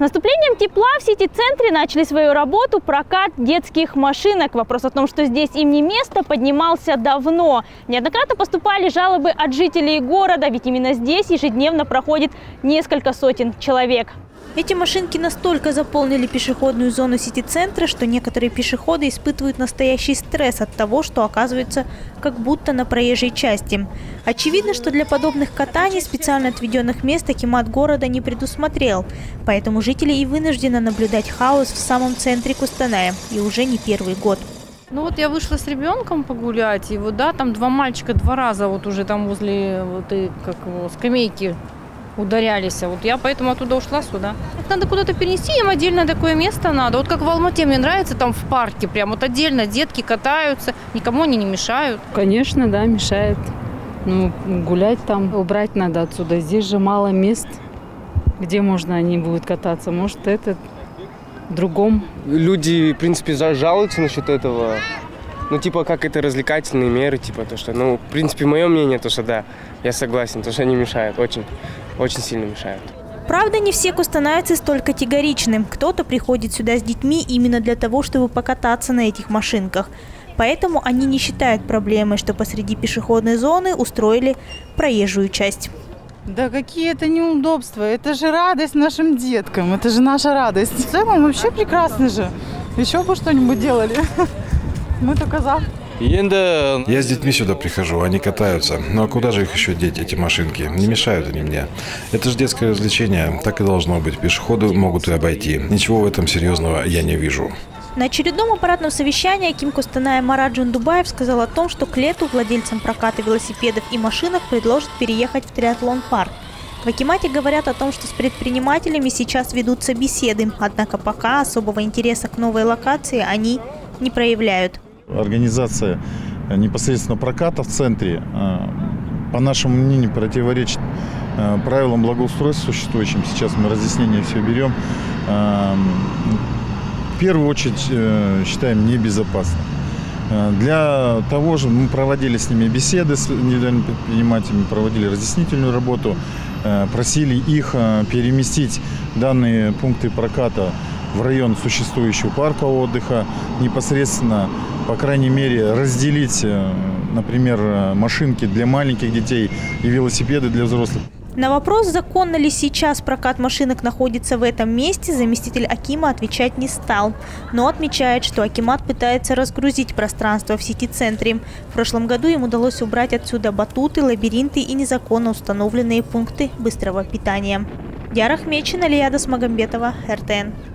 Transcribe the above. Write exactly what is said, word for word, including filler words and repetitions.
наступлением тепла в сити-центре начали свою работу прокат детских машинок. Вопрос о том, что здесь им не место, поднимался давно. Неоднократно поступали жалобы от жителей города, ведь именно здесь ежедневно проходит несколько сотен человек. Эти машинки настолько заполнили пешеходную зону сити-центра, что некоторые пешеходы испытывают настоящий стресс от того, что оказываются как будто на проезжей части. Очевидно, что для подобных катаний специально отведенных мест акимат города не предусмотрел. Поэтому жители и вынуждены наблюдать хаос в самом центре Кустаная. И уже не первый год. Ну вот я вышла с ребенком погулять, и вот да, там два мальчика два раза вот уже там возле вот и, как его, скамейки ударялись. Вот я поэтому оттуда ушла сюда. Надо куда-то перенести, им отдельно такое место надо. Вот как в Алмате мне нравится, там в парке прям вот отдельно детки катаются, никому они не мешают. Конечно, да, мешает. Ну, гулять там, убрать надо отсюда. Здесь же мало мест, где можно они будут кататься. Может, это в другом. Люди, в принципе, жалуются насчет этого. Ну, типа, как это развлекательные меры, типа, то, что, ну, в принципе, мое мнение, то, что да, я согласен, то, что они мешают, очень, очень сильно мешают. Правда, не все кустанайцы столь категоричны. Кто-то приходит сюда с детьми именно для того, чтобы покататься на этих машинках. Поэтому они не считают проблемой, что посреди пешеходной зоны устроили проезжую часть. Да какие это неудобства, это же радость нашим деткам, это же наша радость. В целом вообще прекрасно же, еще бы что-нибудь делали. Мы только за. Я с детьми сюда прихожу, они катаются. Ну а куда же их еще деть, эти машинки? Не мешают они мне. Это же детское развлечение, так и должно быть. Пешеходы могут и обойти. Ничего в этом серьезного я не вижу. На очередном аппаратном совещании аким Кустаная Марат Джундубаев сказал о том, что к лету владельцам проката велосипедов и машинок предложат переехать в триатлон-парк. В акимате говорят о том, что с предпринимателями сейчас ведутся беседы, однако пока особого интереса к новой локации они не проявляют. Организация непосредственно проката в центре, по нашему мнению, противоречит правилам благоустройства существующим. Сейчас мы разъяснение все берем. В первую очередь считаем небезопасно. Для того же мы проводили с ними беседы, с индивидуальными предпринимателями, проводили разъяснительную работу, просили их переместить данные пункты проката в район существующего парка отдыха, непосредственно, по крайней мере, разделить, например, машинки для маленьких детей и велосипеды для взрослых. На вопрос, законно ли сейчас прокат машинок находится в этом месте, заместитель акима отвечать не стал. Но отмечает, что акимат пытается разгрузить пространство в сити-центре. В прошлом году им удалось убрать отсюда батуты, лабиринты и незаконно установленные пункты быстрого питания. Диара Ахмедшина, Лияда Смагамбетова, эр тэ эн.